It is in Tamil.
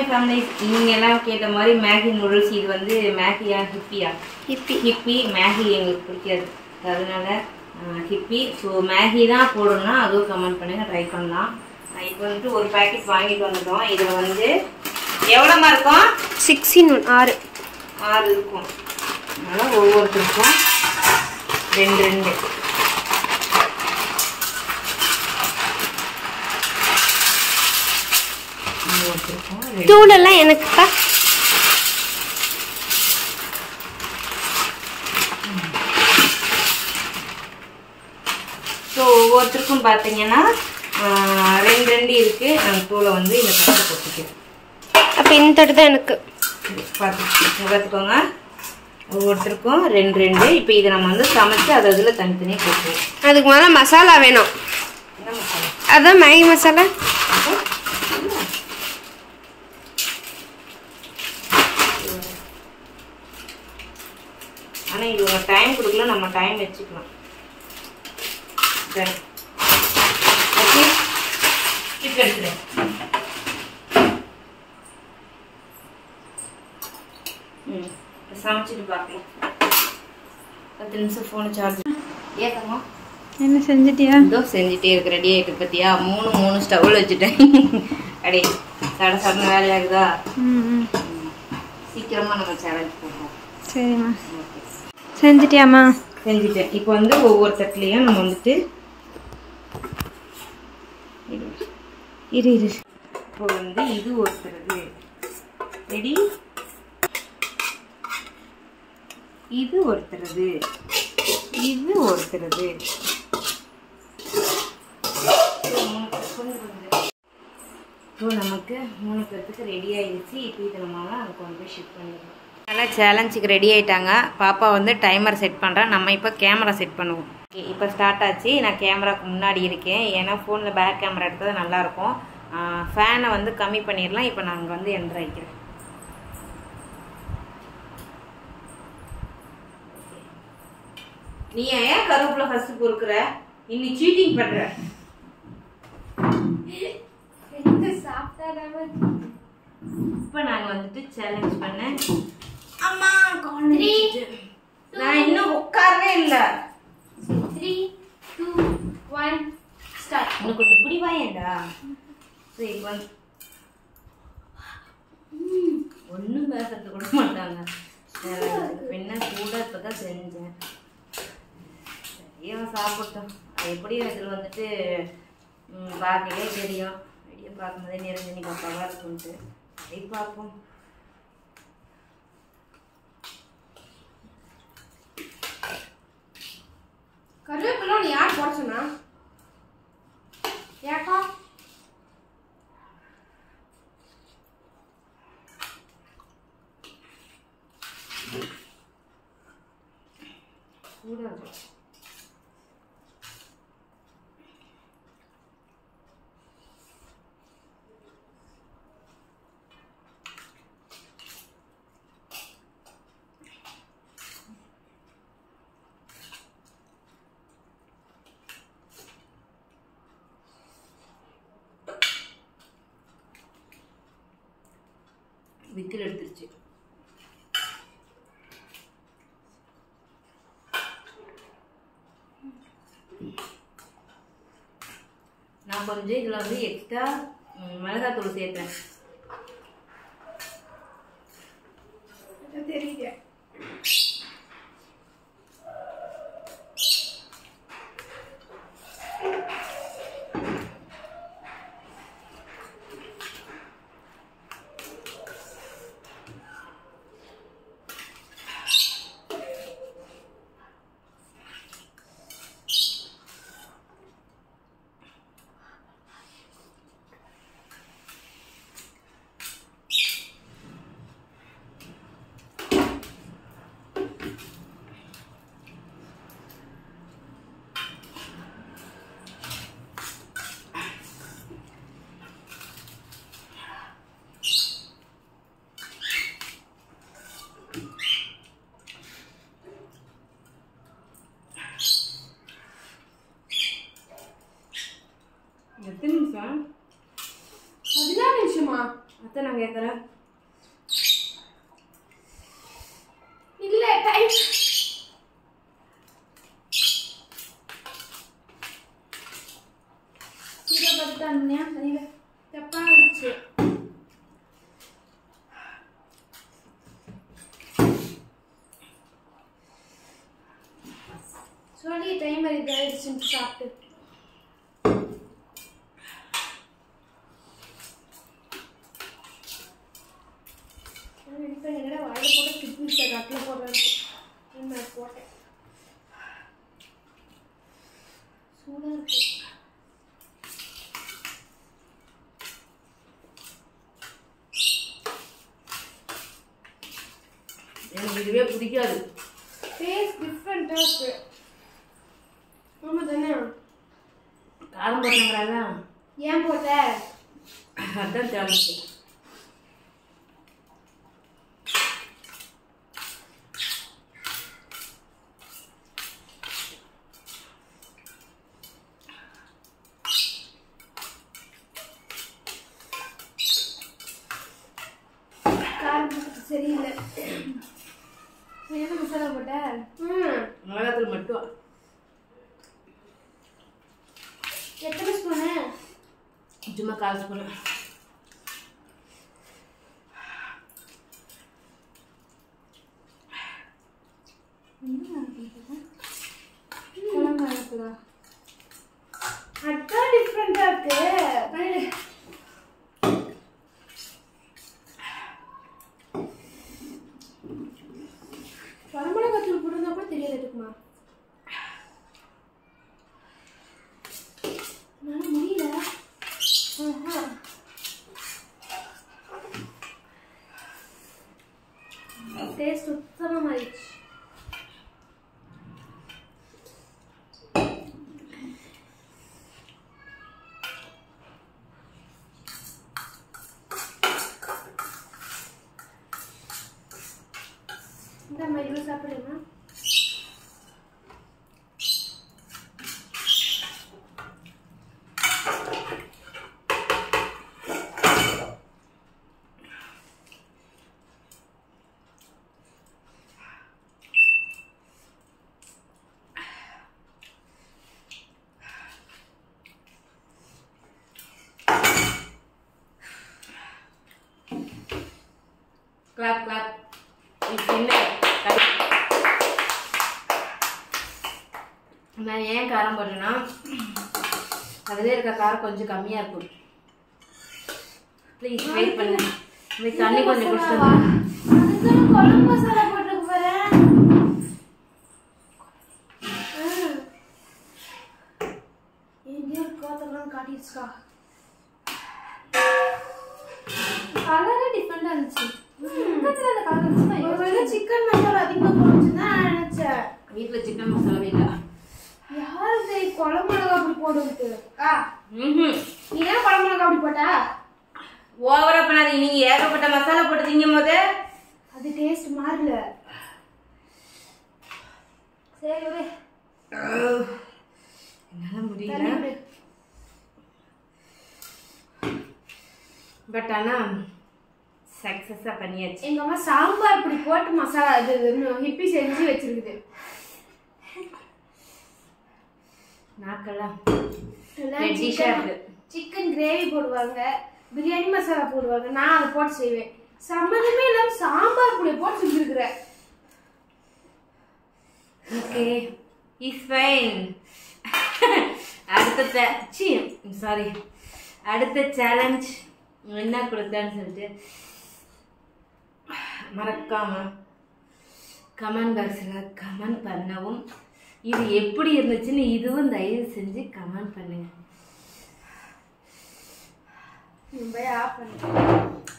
ஃபேமிலிஸ் நீங்க எல்லாம் கேட்ட மாதிரி மேகி நூடுல்ஸ் இது வந்து மேகியா ஹிப்பியா ஹிப்பி மேகி எங்களுக்கு பிடிக்காது அதனால ஹிப்பி ஸோ மேகி தான் போடணும்னா அதுவும் கமெண்ட் பண்ணுங்க ட்ரை பண்ணலாம் இப்போ வந்துட்டு ஒரு பேக்கெட் வாங்கிட்டு வந்துட்டோம் இதில் வந்து எவ்வளோமா இருக்கும் 6 இருக்கும் அதனால் ஒவ்வொருத்தருக்கும் 2 தூளெல்லாம் எனக்குப்பா ஸோ ஒவ்வொருத்தருக்கும் பார்த்தீங்கன்னா 2 இருக்கு நான் தூளை வந்து இந்த கலந்து போட்டுக்கிறேன் அப்போ இந்த தட்டு தான் எனக்கு பார்த்துக்கோங்க ஒவ்வொருத்தருக்கும் 2 இப்போ இதை நம்ம வந்து சமைச்சு அதை அதில் தனித்தனியாக போட்டுருவோம் அதுக்கு மேலே மசாலா வேணும் என்ன மசாலா அதான் மேகி மசாலா ஆனால் இது உங்கள் டைம் கொடுக்கல நம்ம டைம் வச்சுக்கலாம் சரி ஓகே இப்போ எடுத்துகிறேன் சமைச்சிட்டு பார்க்கலாம் 10 நிமிஷம் ஃபோனை சார்ஜ் ஏத்தம்மா என்ன செஞ்சிட்டியா இதோ செஞ்சுட்டே இருக்கு ரெடி ஆகிட்டு பார்த்தியா 3 ஸ்டவ்வில் வச்சுட்டேன் அடே சட சடன்னு வேலையாகுதா சீக்கிரமாக நம்ம சேலஞ்ச் பண்ணுவோம் சரிம்மா செஞ்சிட்டியாம்மா செஞ்சுட்டேன் இப்போ வந்து ஒவ்வொரு தட்டுலையும் நம்ம வந்துட்டு இரு இப்போ வந்து இது ஒருத்தருது ரெடி இது ஒருத்தருது இது ஒருத்தருது இப்போ நமக்கு 3 பேருக்கு ரெடி ஆயிடுச்சு இப்போ இதை நம்ம அங்கே கொண்டு போய் ஷிஃப்ட் பண்ணிடுவோம் நல்லா சேலஞ்சுக்கு ரெடி ஆகிட்டாங்க பாப்பா வந்து டைமர் செட் பண்ணுறேன் நம்ம இப்போ கேமரா செட் பண்ணுவோம் ஓகே இப்போ ஸ்டார்ட் ஆச்சு நான் கேமராவுக்கு முன்னாடி இருக்கேன் ஏன்னா ஃபோனில் பேக் கேமரா எடுத்தது நல்லாயிருக்கும் ஃபேனை வந்து கம்மி பண்ணிடலாம் இப்போ நான் அங்கே வந்து என்ட்ரு ஆகிக்கிறேன் நீ ஏன் கருவேப்பிலை ஃபர்ஸ்ட் பொறுக்கிற இன்னி சீட்டிங் பண்ற இப்போ நாங்கள் வந்துட்டு சேலஞ்ச் பண்ணேன் அம்மா நான் இன்னும் உட்காரவே இல்லை 3 2 1 ஸ்டார்ட் இன்னும் கொஞ்சம் இப்படி வாயேண்டா சரி வந்து ஒன்றும் பேசுறது கூட மாட்டாங்க என்ன கூட இப்போ தான் செஞ்சேன் சரியா சாப்பிட்டோம் அது எப்படியும் இதில் வந்துட்டு பார்க்கவே தெரியும் வீடியோ பார்க்கும்போதே நிறஞ்சனி பாப்பாவாக இருக்குன்ட்டு அதை பார்ப்போம் கருவேப்பிலை நீ யார் போட சொன்னா யாக்கா கூட வித்தில் எடுத்துருச்சு நான் கொஞ்சம் இதில் வந்து எக்ஸ்ட்ரா மிளகாத்தூள் சேர்த்தேன் தெரியுது கேட்குறேன். இல்ல டைம் இதை பார்த்துட்டானுயா சரியில்லை தப்பா இருந்துச்சு. சொல்லி டைமர் இதாயிடுச்சுன்னு சாப்பிட்டு வாயில போட்டு கிட்னி கட்டில போடுறேன் போட்டேன். சூடா இருக்கு. எனக்கு இதுவே பிடிக்காது. டேஸ்ட் டிஃப்ரெண்டா இருக்கு. ஆமா தானே காரம் போட்டாங்கறால ஏன் போட்ட அதான் தேவைச்சு. சரியில்லை. என்ன மசாலா போட்ட? மிளகாத்தூள் மட்டும். எத்தனை ஸ்பூனு? சும்மா 1/4 ஸ்பூன். அதான் டிஃப்ரெண்டா இருக்கு. வரமிளகாத்தூள் போடுறதா கூட தெரியாது இருக்குமா? நான் முடியல. டேஸ்ட் சுத்தமா மாறிடுச்சு. இந்த மாதிரி சாப்பிடுமா? Clap clap. இப்போ என்ன நான் ஏன் காரம் போடுறேன்னா அதிலே இருக்க காரம் கொஞ்சம் கம்மியாக இருக்கும். ப்ளீஸ் வெயிட் பண்ணு. தண்ணி கொஞ்சம் குடிச்சிட்டு குழம்பு மசாலா போட்டு போறேன். எங்கேயோ கோத்தெல்லாம் காட்டிடுச்சுக்கா. கலரே டிஃப்ரெண்டா இருந்துச்சு. ஒருவேளை சிக்கன் மசாலா அதிகமா போட்டுச்சுன்னு தான் நினைச்சேன். வீட்டில் சிக்கன் மசாலாவே இல்லை. யாரு குழம்பு மிளகா அப்படி போடுறது? நீ ஏன் குழம்பு மிளகா அப்படி போட்டா? ஓவரா பண்ணாதீங்க. நீங்க ஏகப்பட்ட மசாலா போட்டு திங்கும் போது அது டேஸ்ட் மாறல. சரி விடு. என்னால முடியல. பட் ஆனா சக்சஸா பண்ணியாச்சு. எங்க அம்மா சாம்பார் இப்படி போட்டு மசாலா இது ஹிப்பி செஞ்சு வச்சிருக்குது. நாக்கெல்லாம் சிக்கன் கிரேவி போடுவாங்க, பிரியாணி மசாலா போடுவாங்க. நான் அதை போட்டு செய்வேன். சம்மந்தமே இல்லாம சாம்பார் பொடி போட்டு செஞ்சிருக்கிறேன். Okay is fine. அடுத்த சேலஞ்ச் என்ன கொடுத்தான்னு சொல்லிட்டு மறக்காம கமெண்ட் பாக்ஸில் கமெண்ட் பண்ணவும், இது எப்படி இருந்துச்சுன்னு இதுவும் தயவு செஞ்சு கமெண்ட் பண்ணுங்க. ஆஃப் பண்ணு.